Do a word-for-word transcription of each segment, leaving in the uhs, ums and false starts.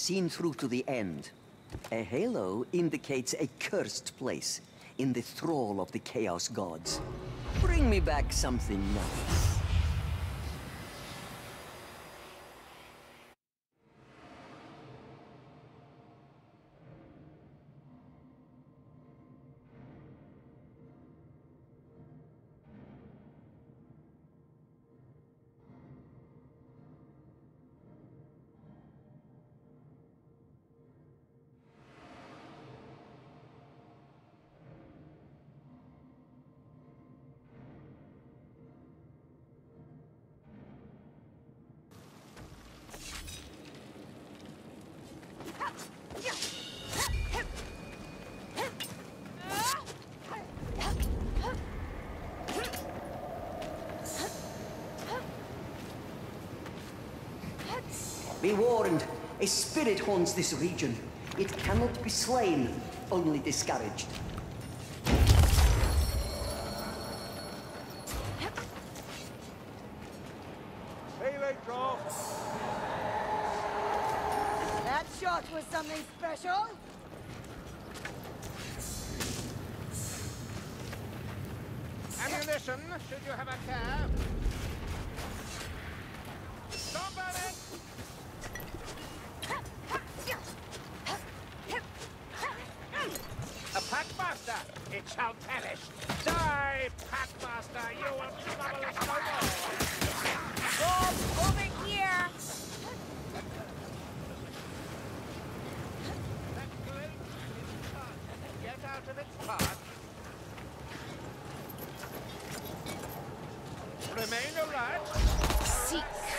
seen through to the end. A halo indicates a cursed place, in the thrall of the Chaos Gods. Bring me back something nice. Be warned, a spirit haunts this region. It cannot be slain, only discouraged. That shot was something special. Ammunition, should you have a cab? Somebody! A Packmaster! It shall perish! Die, Packmaster! You will trouble us no more! Bob, over here! That great get out of its path. Remain alert! Seek!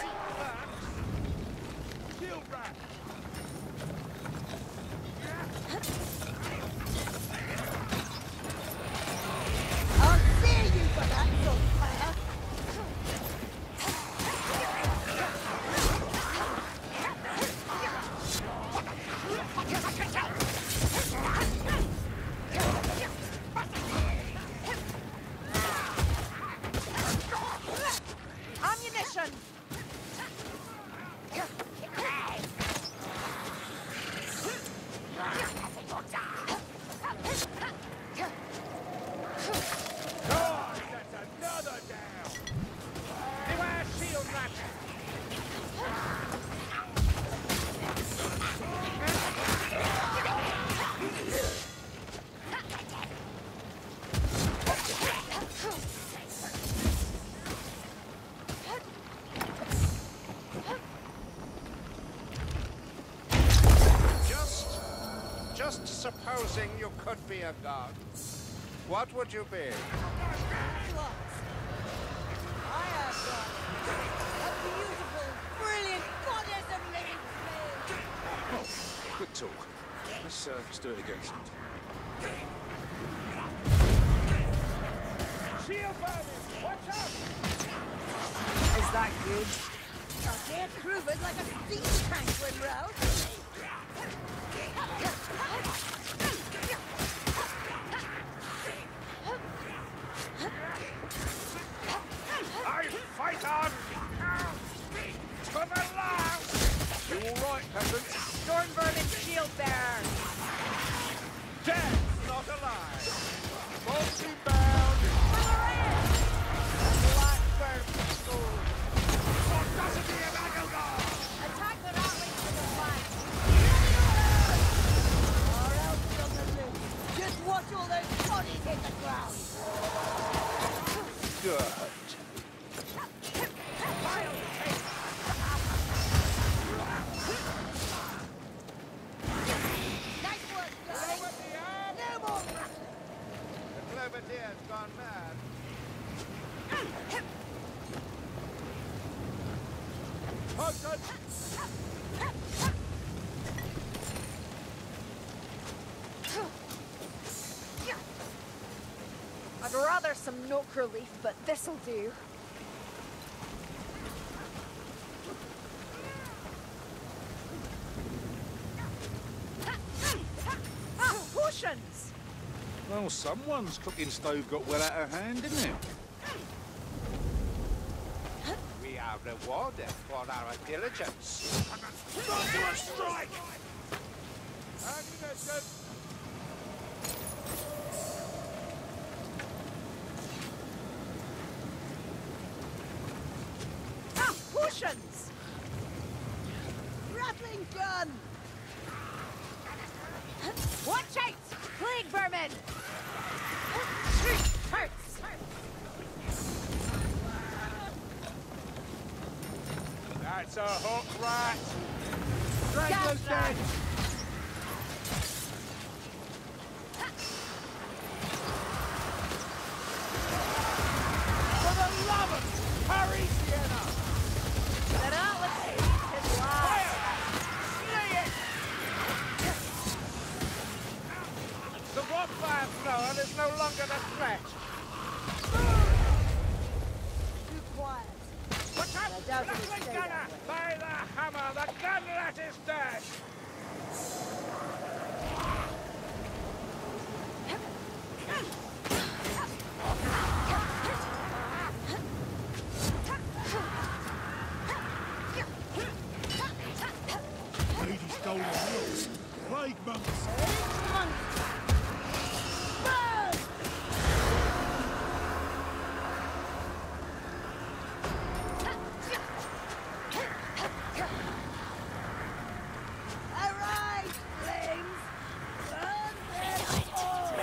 Shield rat! I'll see you for that, Gunfire! Ammunition! God, that's another down! Beware shield rat! Just, just supposing you could be a god, what would you be? I have got a beautiful, brilliant goddess of living flame! Good talk. Let's, uh, let's do it again sometime. Shield burning! Watch out! Is that good? Our dead crew is like a steam tank when roused. I fight on! To the last! You all right, peasants? Stormvermin shield bearer! Dead, not alive! Multi-bound! Blackburn school! Audacity of Agelgar! Attack the ratlings to the flank! Or else you'll lose. Just watch all those bodies hit the ground! Good. Nice work, guys! No more rattling! The Cloverdeer's gone mad. Hudson! I'd rather some nook relief, but this'll do. Ah, potions! Well, someone's cooking stove got well out of hand, didn't it? We are are rewarded for our diligence. Not to a strike! Ammunition! Ah, potions! Rattling gun! Watch out! Plague vermin! Hurts! That's a hook rat! Strangler's Gas rat. dead! For the love of hurry, Sienna! That outlet speeds his life! Slay it! The wildfire thrower is no longer the threat. Too quiet. Watch out! I doubt it'll Rattling stay gunner! that way. By the hammer, the gun rat is dead! Lady Stolen Hills. Plague monks. Arise, flames! Burn them all!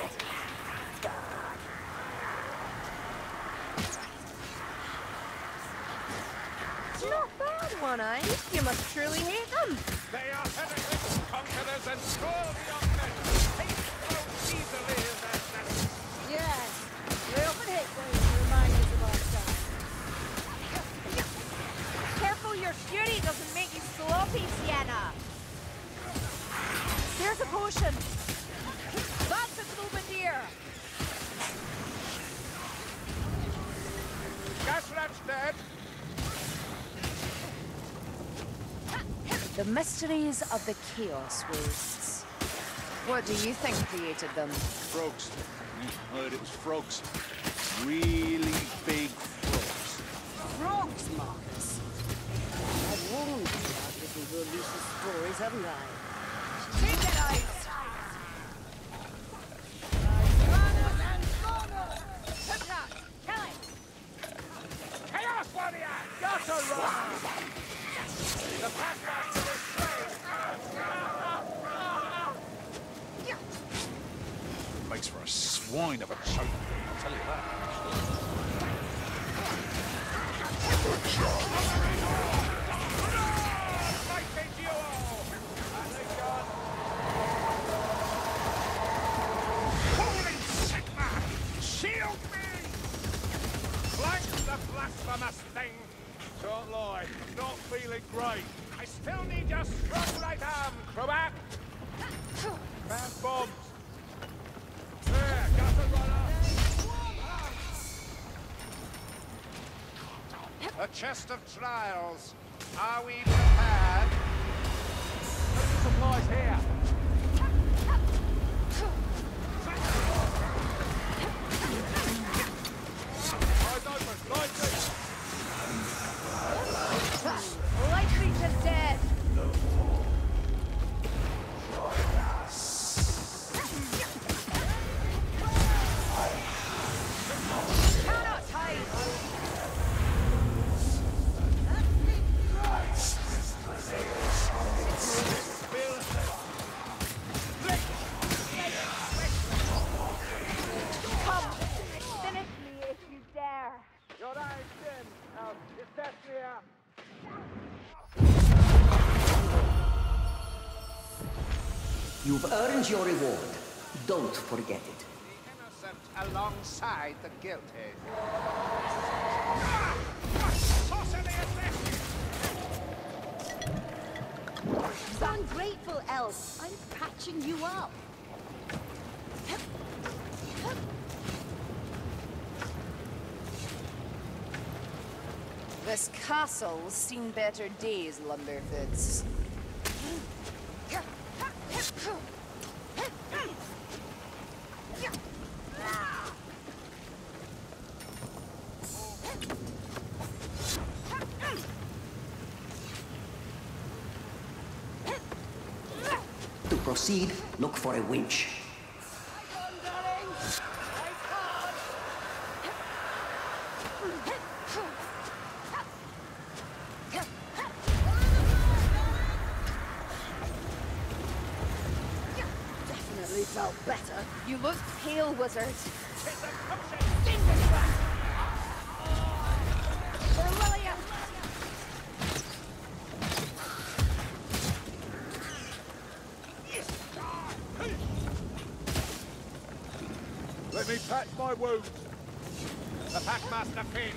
Not bad, One-Eye. You must truly hate them. They are heretics, conquerors, and cruel beyond measure. Take so easily as that. Yes, we often hate those who remind us of ourselves. Careful your fury doesn't make you sloppy, Sienna! There's a potion. That's a Troubadour. Gas rat's dead. The mysteries of the Chaos Wastes. What do you think created them? Frogs. I heard it was frogs. Really big frogs. Frogs, Marcus. I've warned you about little Release's stories, haven't I? Take it out! Chaos warrior! Got to run! The pathmaster is slain! Makes for a swine of a choke, I'll tell you that. Fighting duel! Rattling gun! Holy Sigma! Shield me! Flank the blasphemous thing! Don't lie, not feeling great. I still need your strong right arm, Crobat! Found bombs! There, got a runner! A chest of trials. Are we prepared? Supplies here. Eyes open, light Light creature's dead! Cannot hide! Come! Finish me if you dare! Your eyes dim. Now, is that clear? You've earned your reward. Don't forget it. The innocent alongside the guilty. Sorcery is this! You ungrateful elf. I'm patching you up. This castle's seen better days, Lumberfoots. proceed, look for a winch. Definitely felt better. You look pale, wizard. For William! Let me patch my wounds. The Packmaster Finn.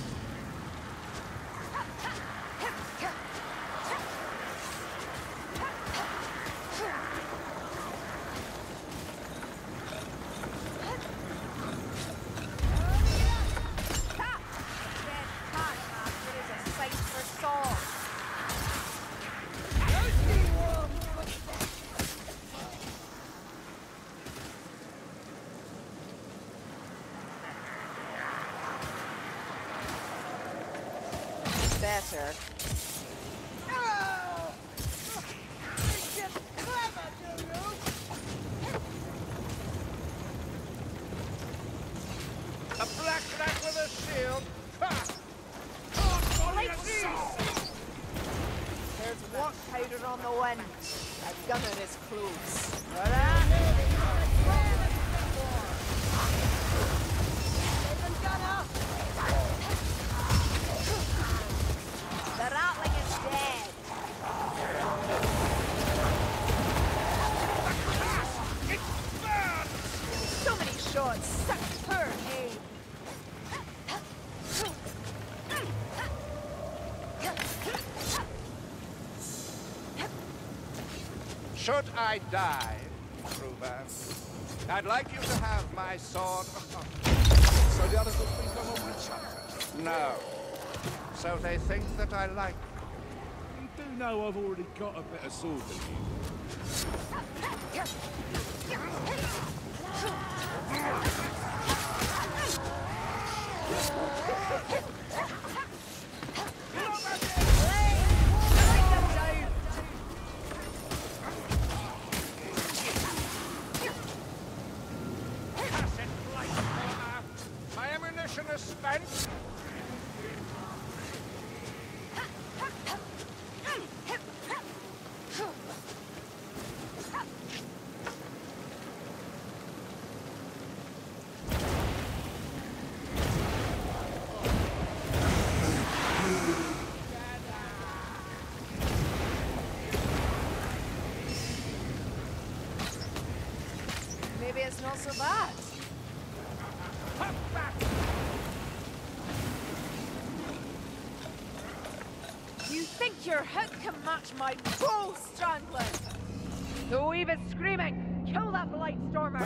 Better. A black lad with a shield. Ha! There's what powder on the wind. A gunner is close. The Ratling is dead. It burns! So many shots, such poor aim. Should I die, Ruben, I'd like you to have my sword. So the others will think I'm a witch hunter. No. So they think that I like You do know I've already got a better sword than you. Acid blight corner. My ammunition is spent. Maybe it's not so bad. Hop back! You think your hook can match my bow, Strangler? Though even screaming, kill that blight stormer!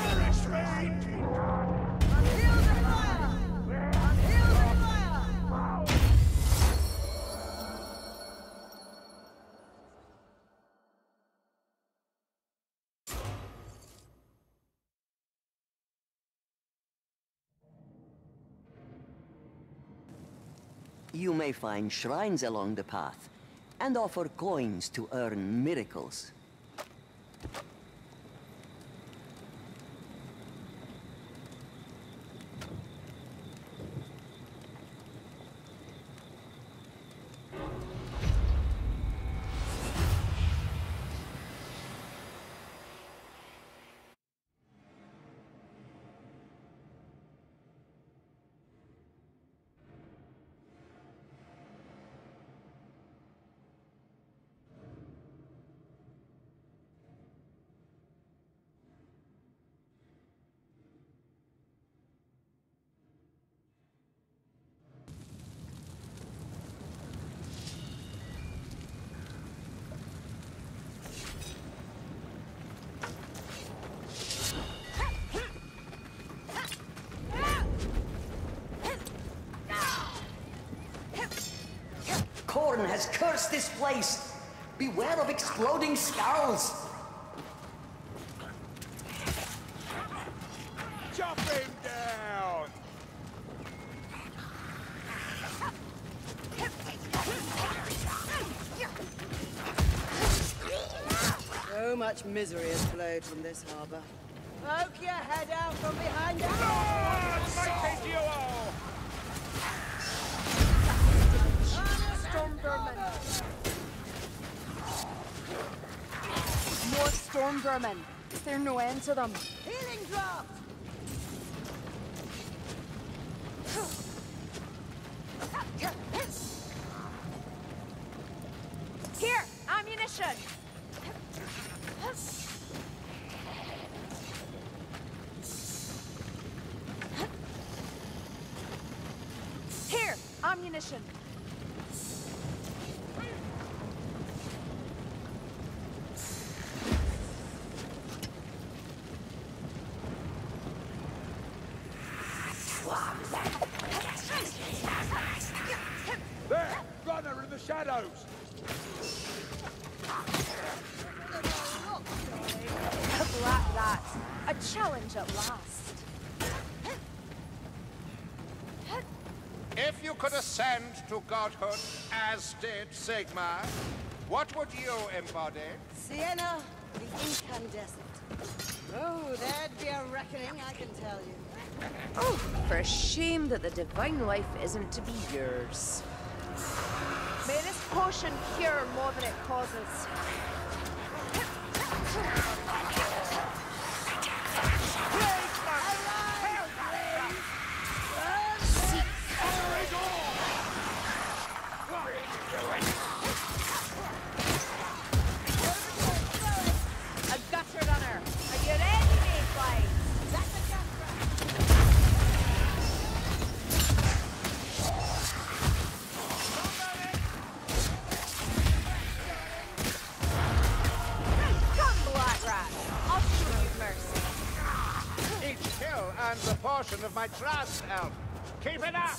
You may find shrines along the path, and offer coins to earn miracles. Khorne has cursed this place! Beware of exploding skulls! Chop him down! So So much misery has flowed from this harbor. Poke your head out from behind us! Mighty duo! Stormvermin. More Stormvermin. Is there no end to them? Healing draft! Here, ammunition. Here, ammunition. There! Runner in the shadows! Black Rat. A challenge at last. If you could ascend to godhood, as did Sigmar, what would you embody? Sienna, the incandescent. Oh, there'd be a reckoning, I can tell you. Oh, for a shame that the divine life isn't to be yours. May this potion cure more than it causes. A gutter runner. Are you ready, Mayflies? That's a gutter. Come, Black Rat. I'll show you mercy. Each kill earns a portion of my trust, Elf. Keep it up!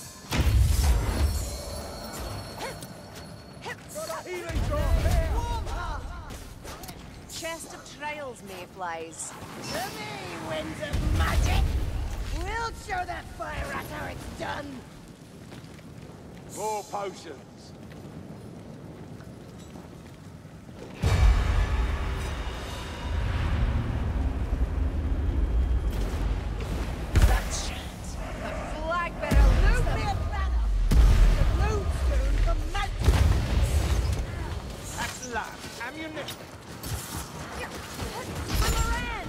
Got a healing drop here! Chest of trials, Mayflies. To me, winds of magic! We'll show that fire rat how it's done! More potions. That's shit. The flag better lose Be them. a banner! The moonstone from mountain! At last, ammunition. Amaran!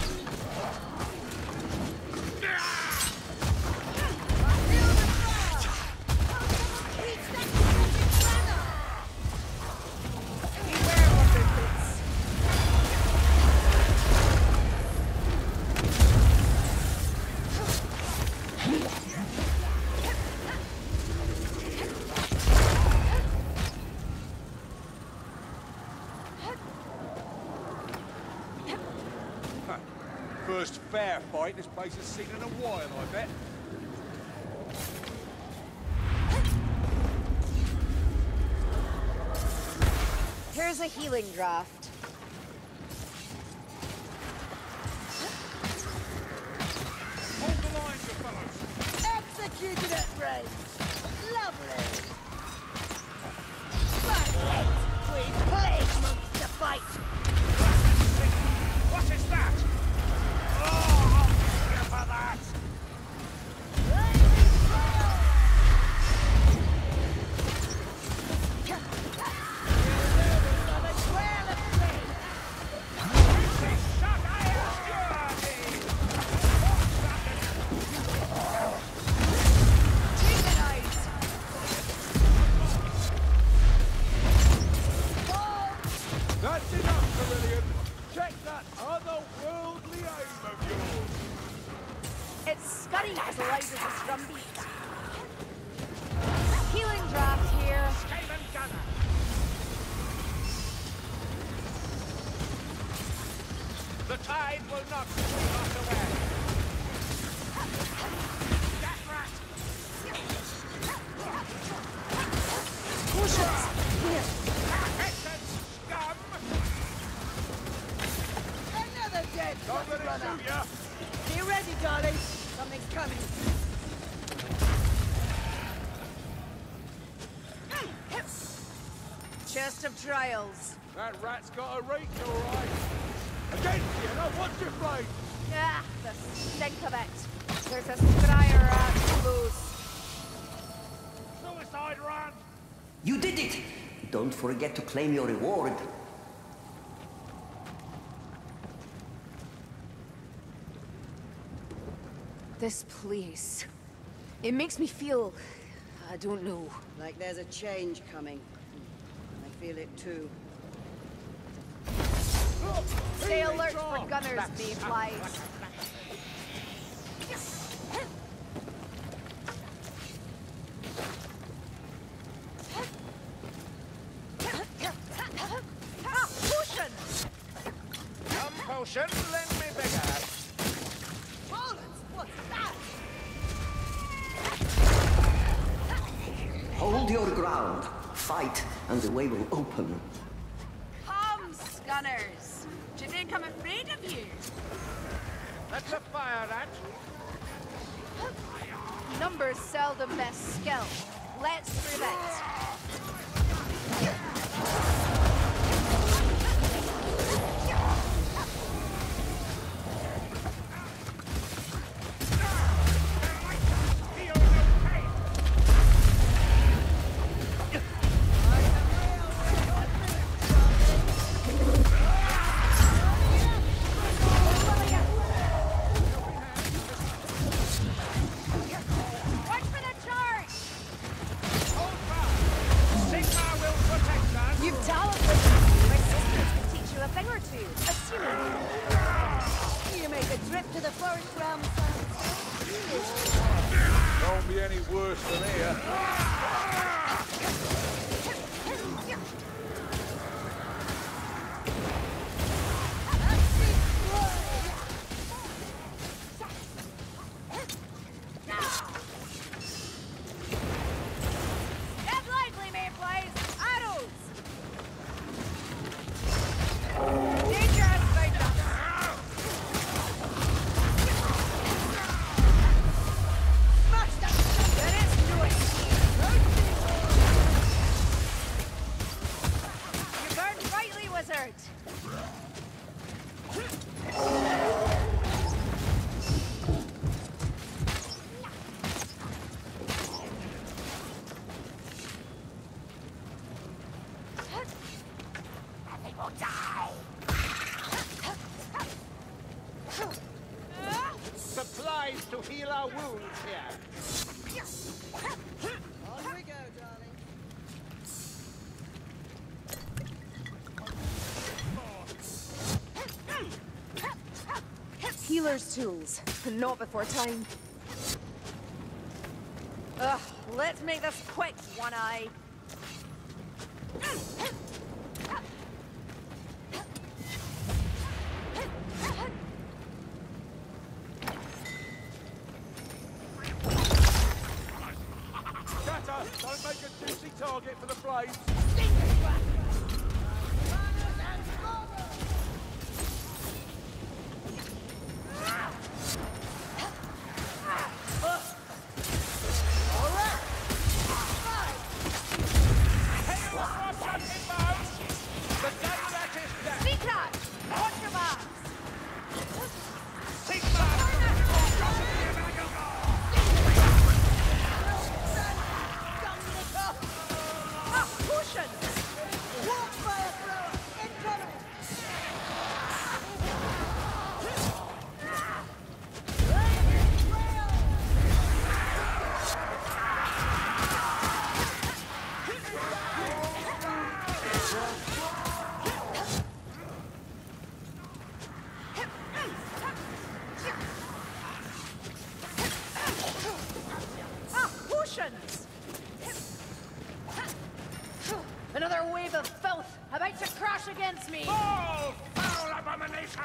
Feel the fire! Reach that magic banner! Beware, Wonder Boots. First fair fight this place has seen in a while, I bet. Here's a healing draft. Hold the lines, you fellows. Executed at range! Lovely! Right, we plague monks to fight! What is that? Oh, I'll kill you for that! Shut iron security! Demonize! That's enough, Cerulean! Check that otherworldly aim of yours! It's scutting as loud as a drumbeat. Healing draft here. Skaven gunner! The tide will not sweep us away! Death rat! Potions! Here. Hessian scum! Another dead Don't let it runner! shoot ya! Be ready, darling! Something's coming! Chest of trials. That rat's got a reach, all right. What's your blade? Ah, the stink of it. There's a scryer rat loose. Suicide run! You did it! Don't forget to claim your reward. This place. It makes me feel... I don't know. Like there's a change coming. I feel it too. Stay alert for gunners, mayflies. Ah, potion! Come, potion, lend me bigger. Bullets! What's that? Hold your ground. Fight, and the way will open. Come, Skunners. Do you think I'm afraid of you? That's a fire rat. Numbers seldom best skill. Let's prove it. Watch for the charge! Hold fast. Sigmar will protect us. You've talented. My sisters can teach you a thing or two. Assuming. You make a trip to the forest realm, Don't be any worse than here. Get lively, mayflies! Arrows! Dangerous, Vigil! Smash that! There is no escape! You burned brightly, wizard! Supplies to heal our wounds here. On we go, darling. Healer's tools. Not before time. Ugh, let's make this quick, One Eye. Shatter, don't make a juicy target for the blades. Seacrash! Watch your backs! Ah, potion! Watch fire thrower! Incoming! Ah, potions! Another wave of filth about to crash against me! Oh, foul abomination!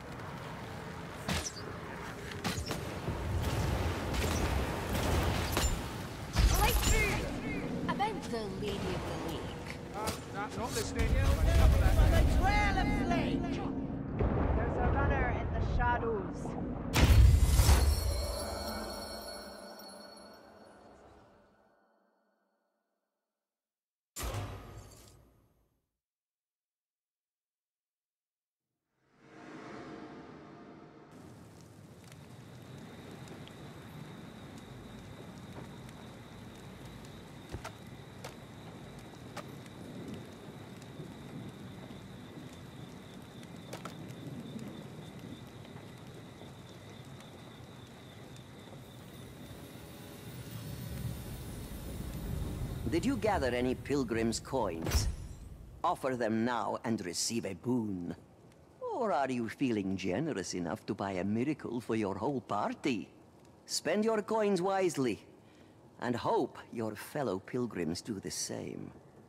Light through! About the Lady of the Lake. Uh, no, not listening. Enough of that. The trail of flame! There's a runner in the shadows. Did you gather any pilgrims' coins? Offer them now and receive a boon. Or are you feeling generous enough to buy a miracle for your whole party? Spend your coins wisely, and hope your fellow pilgrims do the same.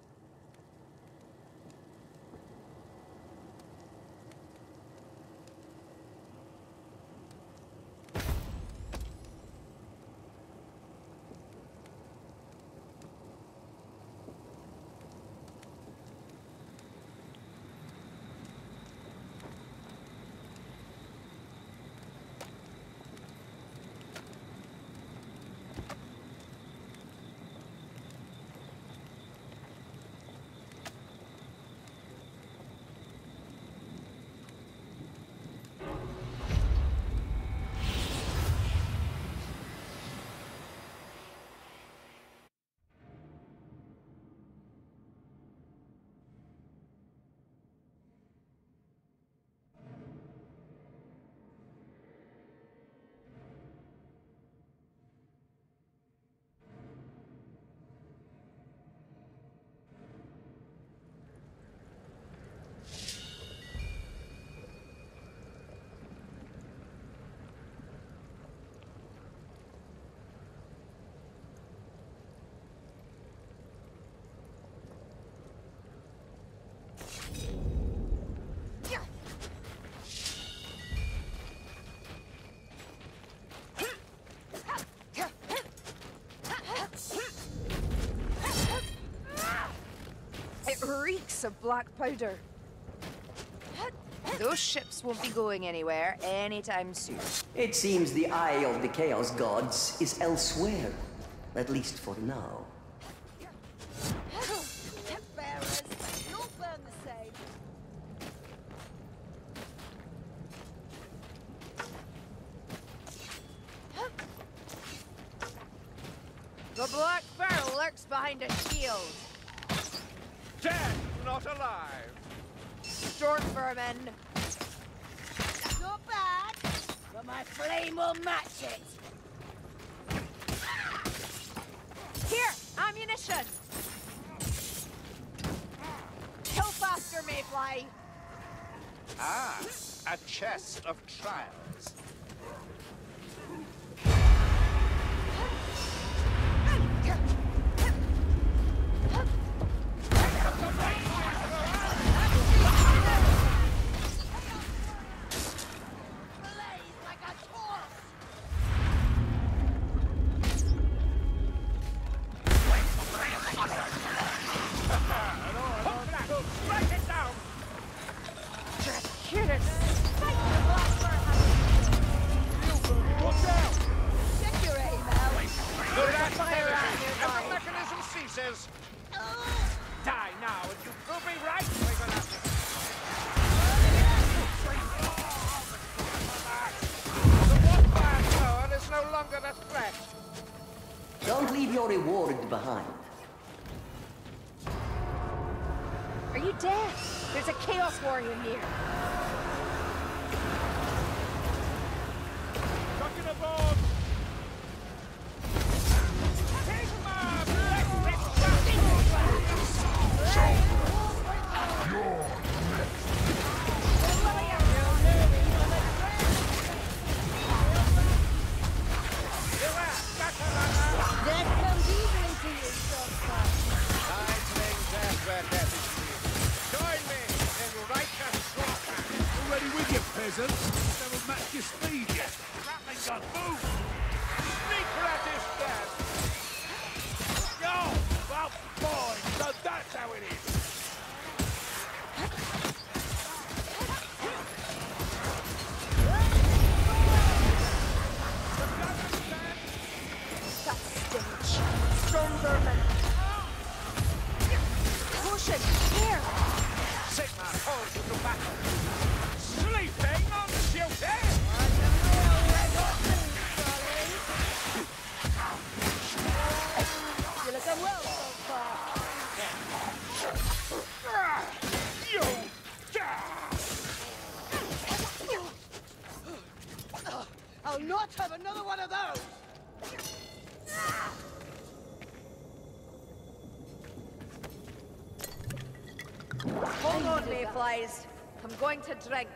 Reeks of black powder. Those ships won't be going anywhere anytime soon. It seems the eye of the Chaos Gods is elsewhere, at least for now. Bearers, you'll burn the same. The Black Pharaoh lurks behind a shield. Dead, not alive. Storm vermin. Not bad, but my flame will match it. Here, ammunition. Kill faster, Mayfly. Ah, a chest of trials. Die now, and you prove me right. We're gonna have to... The watchtower is no longer the threat. Don't leave your reward behind. Are you dead? There's a Chaos Warrior near. Rocket aboard! That will match your speed yet. Rattling gun, move! Sneak radish death! Yo! Well, boy, so that's how it is! That stench. Storm vermin. Caution! Here! Sigma calls you to battle. Sleeping on duty? You're looking well so far. You! I'll not have another one of those! mayflies. I'm going to drink.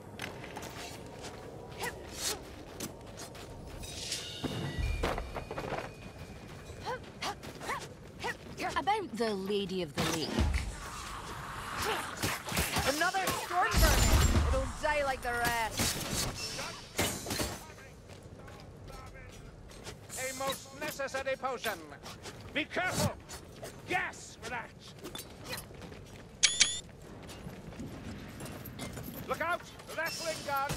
About the Lady of the Lake. Another storm vermin. It'll die like the rest. A most necessary potion. Be careful! Gas for that! Look out! Wrestling gun!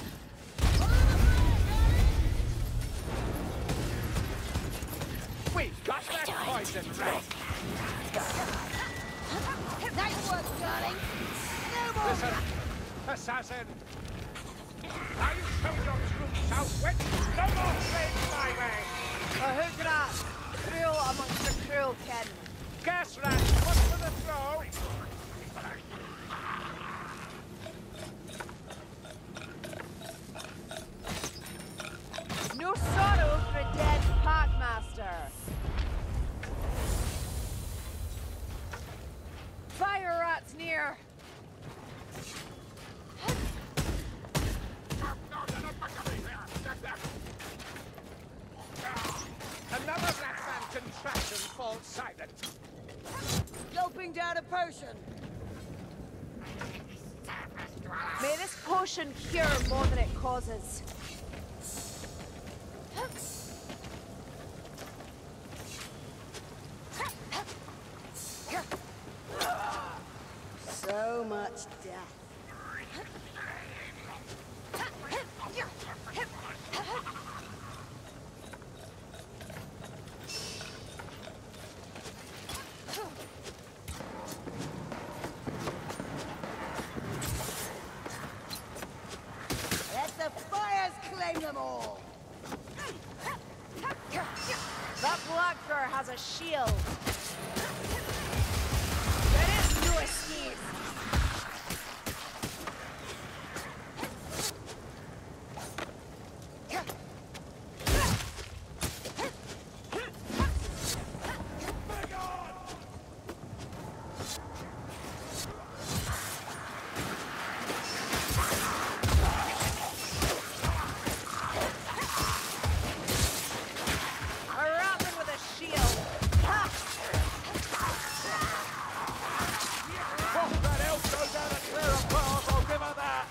We've got that poison right! Nice work, darling. No more. Listen, assassin! Now you show your true southwit! No more playing my way! A hook rat. Cruel amongst the cruel kin. Gas rat, what's for the throw? No sorrow for a dead packmaster. Fire rats near. Another Ratman contraption falls silent. Gulping down a potion. May this potion cure more than it causes. So much death. Let the fires claim them all. That Blackfur has a shield. There is no escape. A rabbit with a shield. Ha! Oh, that elf goes down a clear of path, I'll give her that!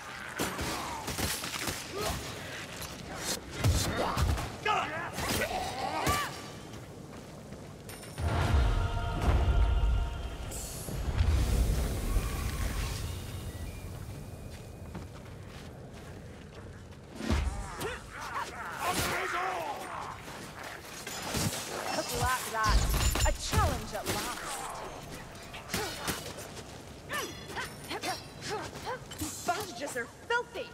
A black rat. A challenge at last. These bandages are filthy.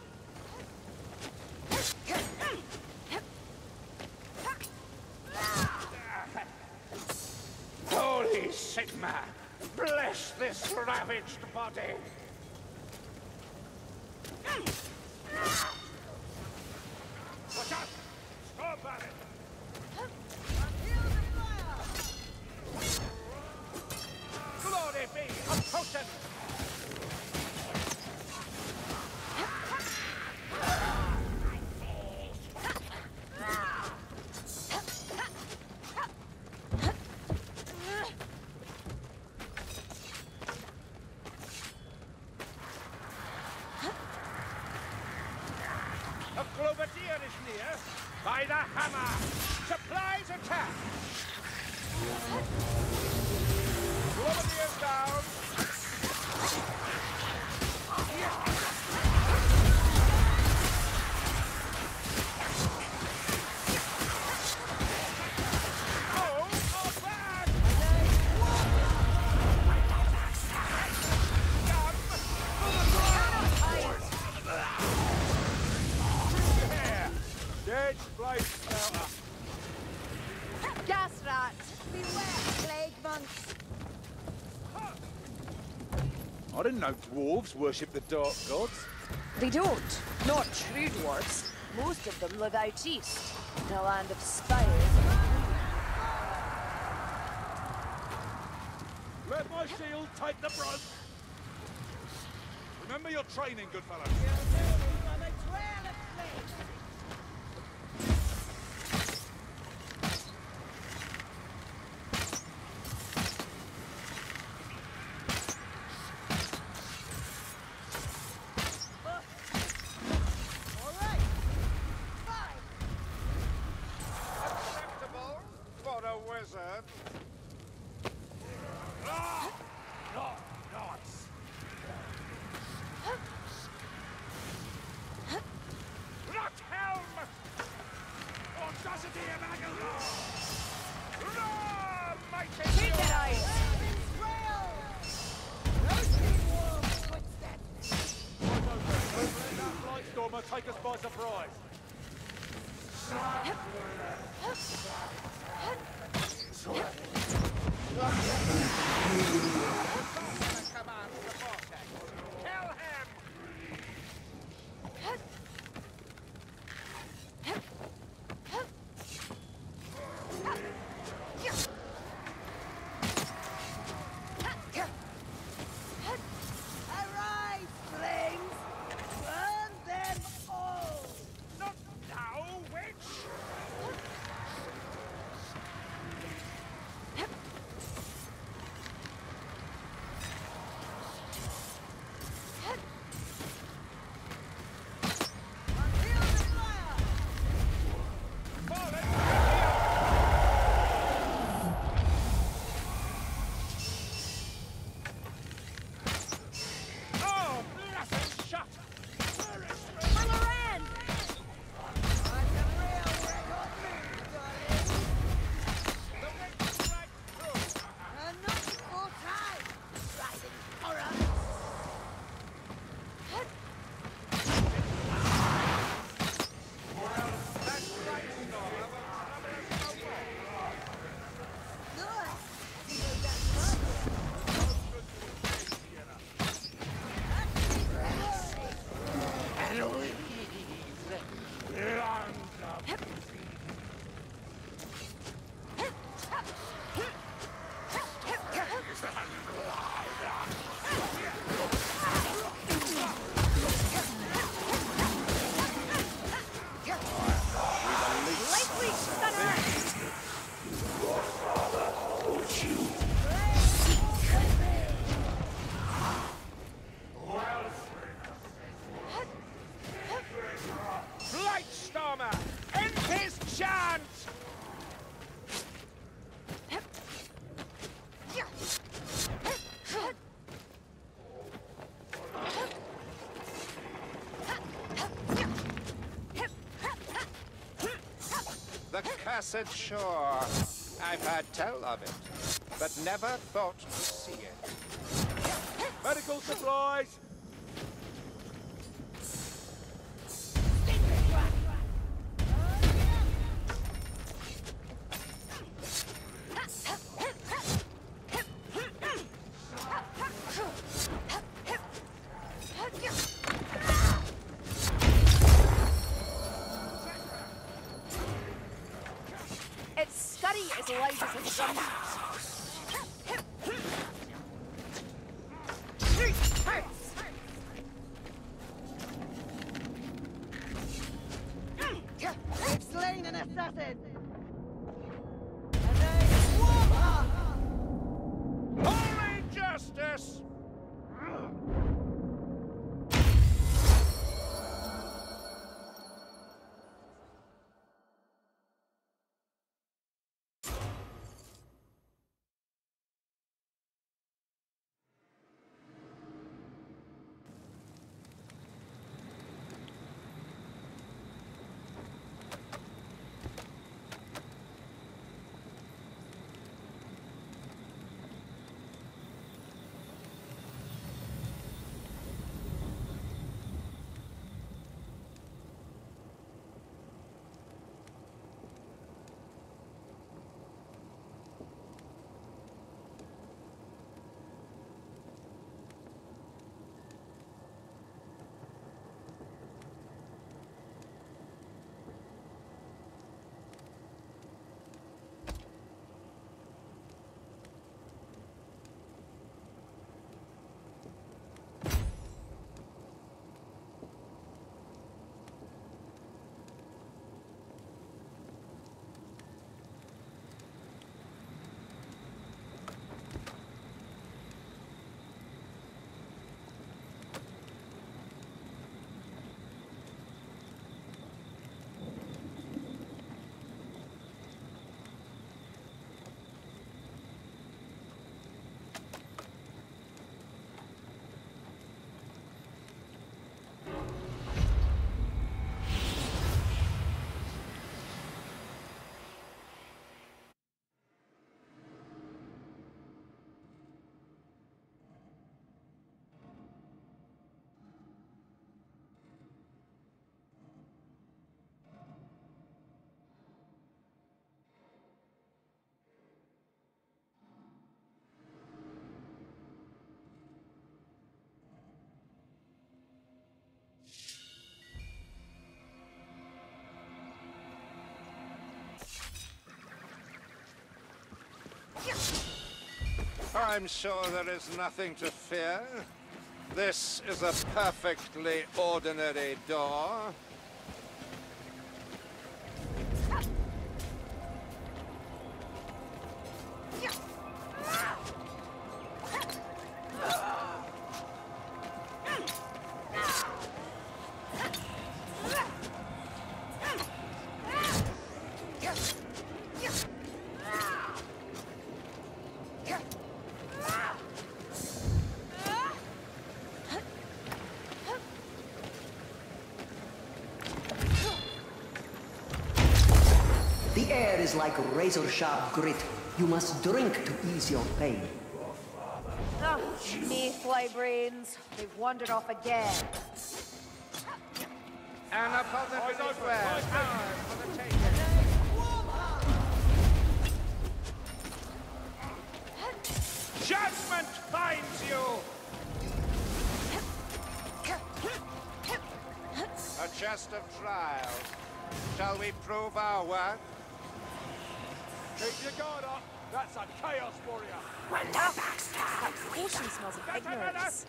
Holy Sigma! Bless this ravaged body! Watch out! Stop at it! Glory be! A potion! A Clovadier is near. By the hammer! Supplies attack! Clovadier's down! Oh, oh, back! Gun! There! Dead blade spouter! Gas rat. Beware, plague monks. I didn't know dwarves worship the dark gods. They don't. Not true dwarves. Most of them live out east, in a land of spires. Let my shield take the brunt. Remember your training, good fellow. On a trail of flames. All right. Fine. Acceptable for a wizard. Ah! Oh, nice. Rothelm! Audacity of Aguilar! Roar, mighty Take that ice! Elven's trail. Roasting wolves footsteps. Let that Blightstormer take us by surprise. Command the vortex. Kill him! Arise, flames. Burn them all. Not now, witch! Until the fire. Fallen! Oh, blessed shot! Maloran! I'm the real record move, darling. The witch strike through! And not before time. Riding horror. That strike storm will trouble us no more. Good. You got fun. Lightly stunner! Blightstormer! End his chance! The cursed shore. I've heard tell of it, but never thought to see it. Medical supplies! Its scuddy is light as a drum. We've slain an assassin. And they swarm her. Holy justice! I'm sure there is nothing to fear. This is a perfectly ordinary door. The air is like razor-sharp grit. You must drink to ease your pain. Ah, mayfly brains. They've wandered off again. And upon the finished ware, ours for the taking. Judgment finds you! A chest of trials. Shall we prove our work? Keep your guard up. That's a Chaos Warrior. That potion smells of ignorance.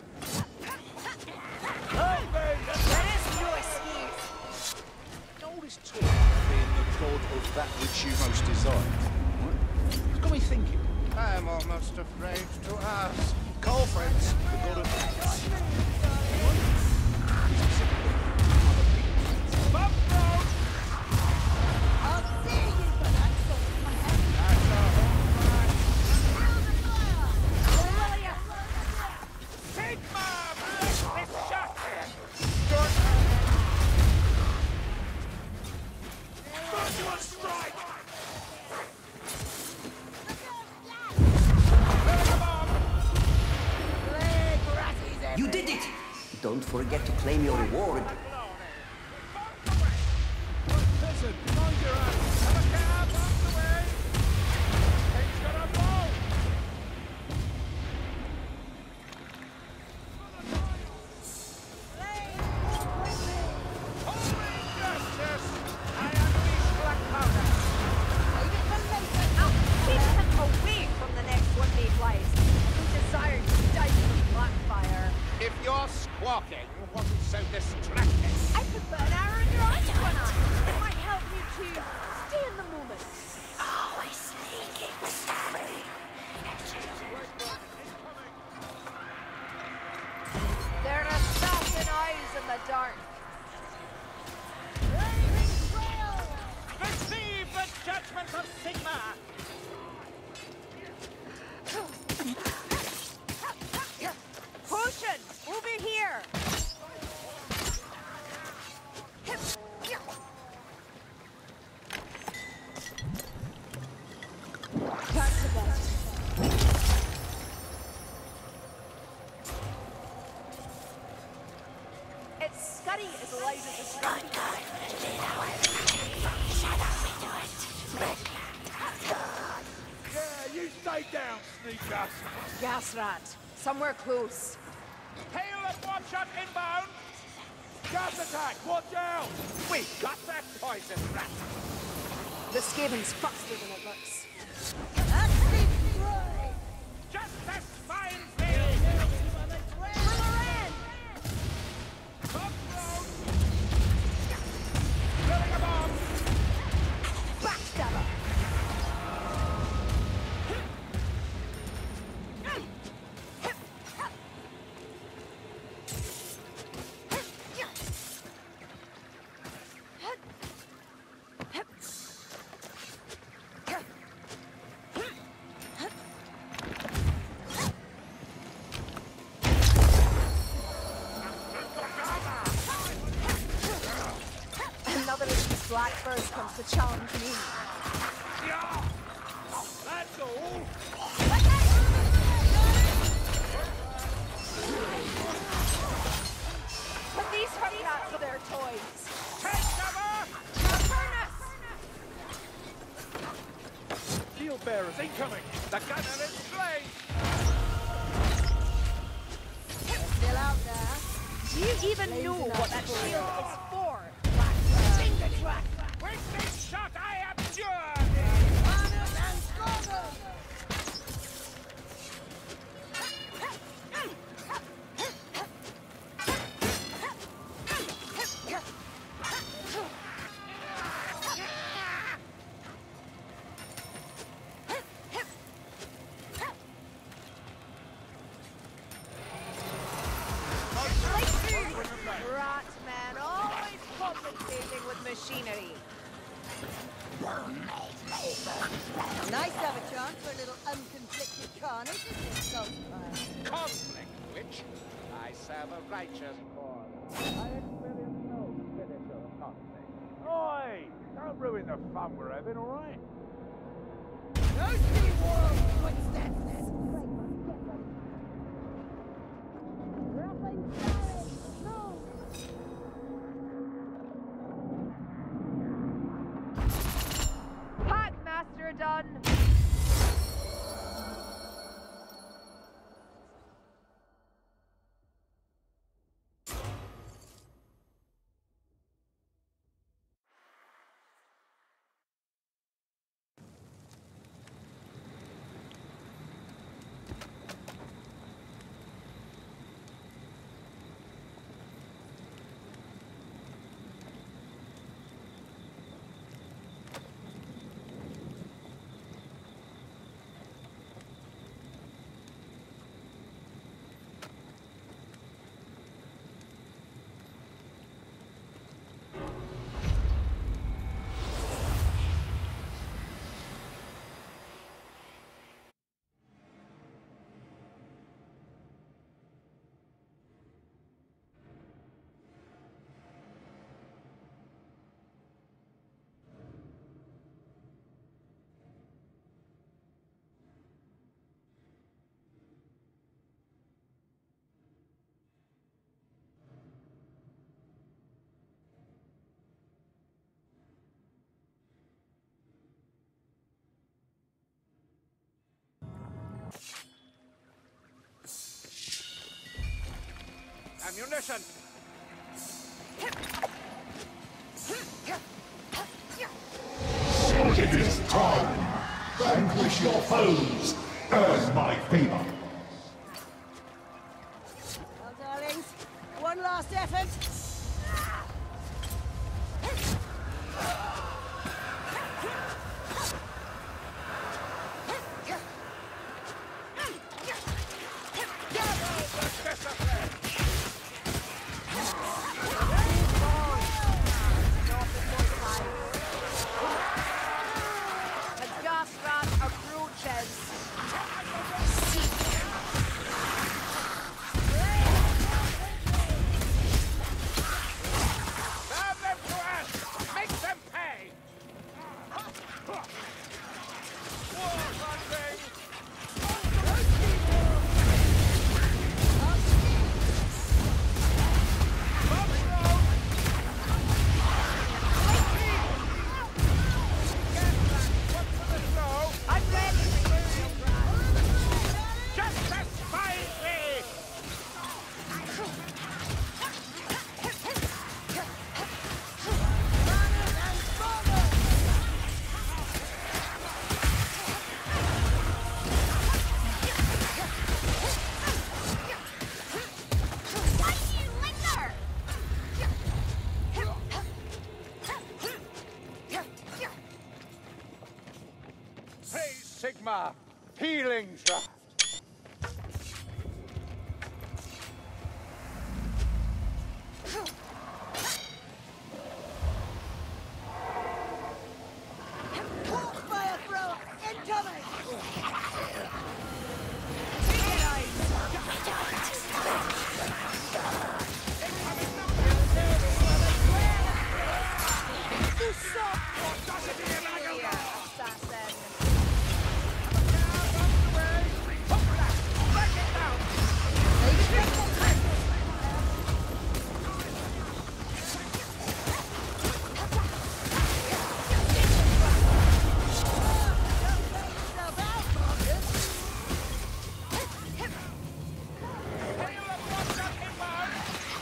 There is no excuse. All this talk of being the god of that which you most desire. What? It's got me thinking. I am almost afraid to ask. Call friends, the god of I'll see you for that sort of man. Sigma! Bless this shot! Virtual strike! You did it! Don't forget to claim your reward. Listen, mind your ass! Have a cab, off the way! He's got a ball! Holy justice! I unleash black powder! I'll keep him away from the next one they flies. Who desires to die from Blackfire? If your squawking wasn't so distracting. I could put an arrow in your eyes one eye. It might help you to stay in the moment. Always sneaking mystery. There are assassin eyes in the dark. Receive the judgment of Sigma! Potion! Over here! Back to bed. It's Scuddy as loud as a skunk. Yeah, you stay down, sneaker! Gas rat. Somewhere close. Hail and watch out inbound! Gas attack, watch out! We got that poison rat! The Skaven's faster than it looks. Justice finds thee! Top road! Building a bomb! Backstabber! Another of these blackbirds comes to challenge me. Yeah! That's all! But these are not for their toys. Take cover! Furnace! Shield bearers incoming! The gunner is slain! Still out there. Do you even know what that shield is for? Finger track! With this shot I abjure thee! compensating with machinery. Nice to have a chance for a little unconflicted carnage, isn't it, Saltfire? Conflict, witch. I serve a righteous cause. I experience no spiritual conflict. Oi! Don't ruin the fun we're having, all right? No silly war footsteps! Rapping carriage! No! Packmaster done! Ammunition! It is time! Vanquish your foes! Earn my favor! Well, darlings, one last effort. The gas rat approaches. Serve them to us! Make them pay! War hunting! I'm ready. Just as quietly! Why do you linger? Praise Sigma! Healing draft! Hawk fire thrower incoming! Assassin.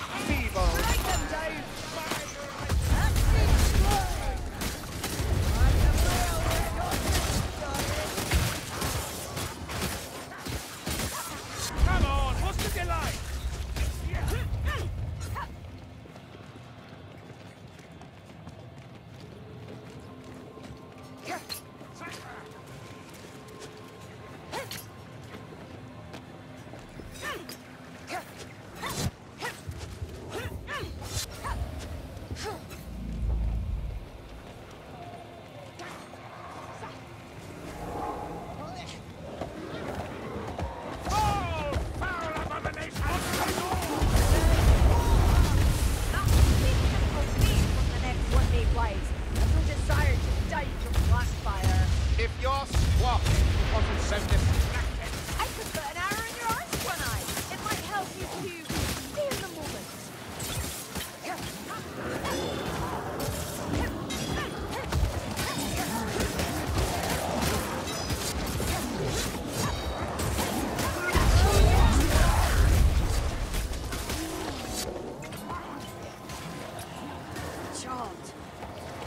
Feeble! Break them down.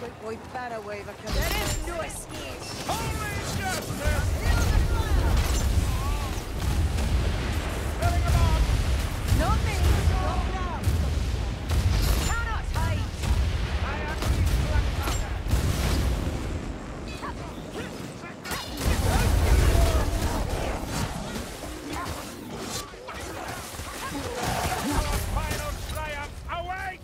Quick boy better wave a coming. There is no escape. Holy justice! Filling them on! Not me. Not now. Cannot hide. I unleash black powder! Final triumph awaits!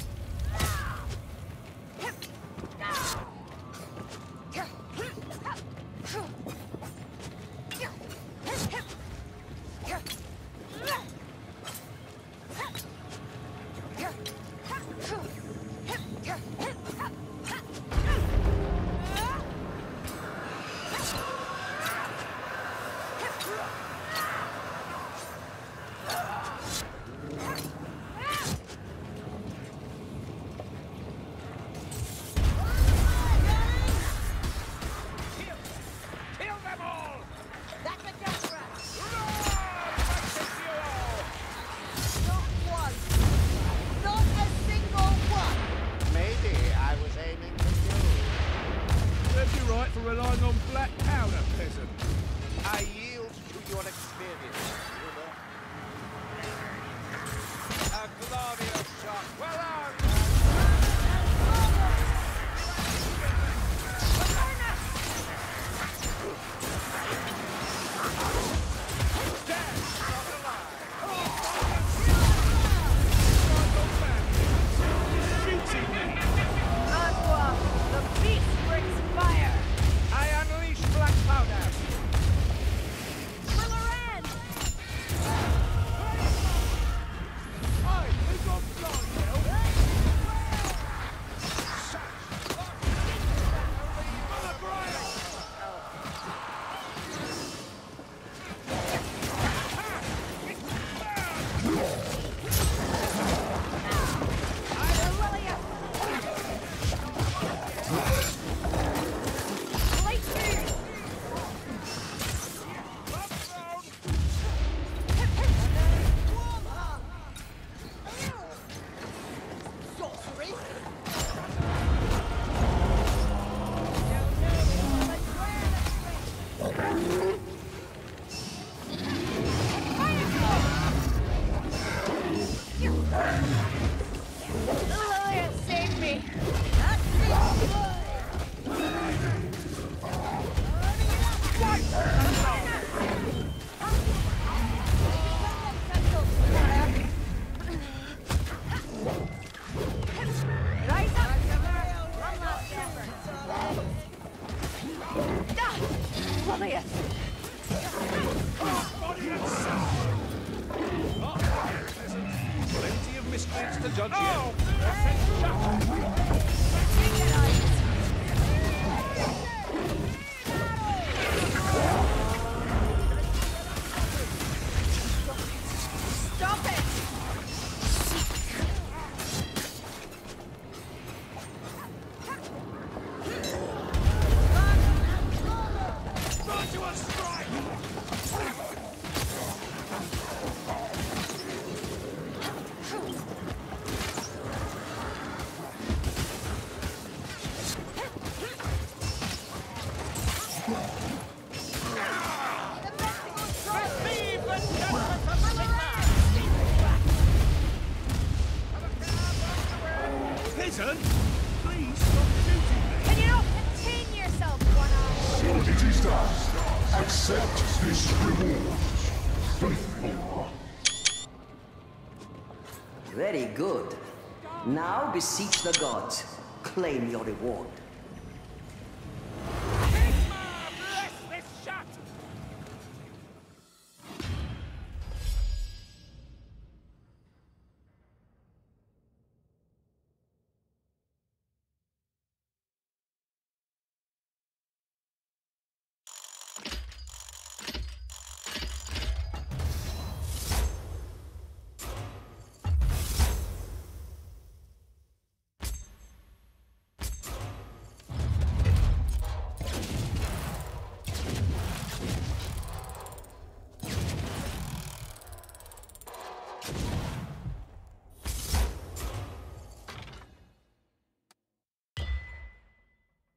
Kill them all! That's a death trap. Roar! Not one. Not a single one. Maybe I was aiming for you. Serves you right for relying on black powder, peasant. I yield to your experience, Ruler. A glorious shot. Well on! Oswald, the beast brings fire. I unleash black powder. Willoran! Oi, who's got blind now? On the ground! Sorcery. Lilia, save me. Rise up. One last effort. Ah, Lilia. Plenty of miscreants to judge you. Stop it! Virtuous strike! Receive the judgment of Sigma! Peasant, please stop shooting me! Can you not contain yourself, One Eye? So it is done. Accept this reward. Faithful. Very good. Now beseech the gods. Claim your reward.